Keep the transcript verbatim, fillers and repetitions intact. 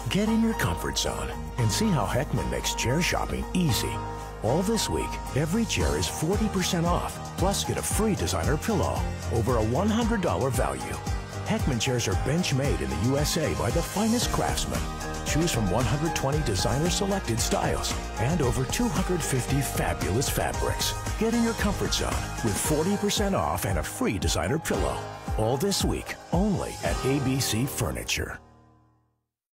Get in your comfort zone and see how Heckman makes chair shopping easy. All this week, every chair is forty percent off, plus get a free designer pillow, over a one hundred dollar value. Heckman chairs are bench-made in the U S A by the finest craftsmen. Choose from one hundred twenty designer-selected styles and over two hundred fifty fabulous fabrics. Get in your comfort zone with forty percent off and a free designer pillow. All this week, only at A B C Furniture.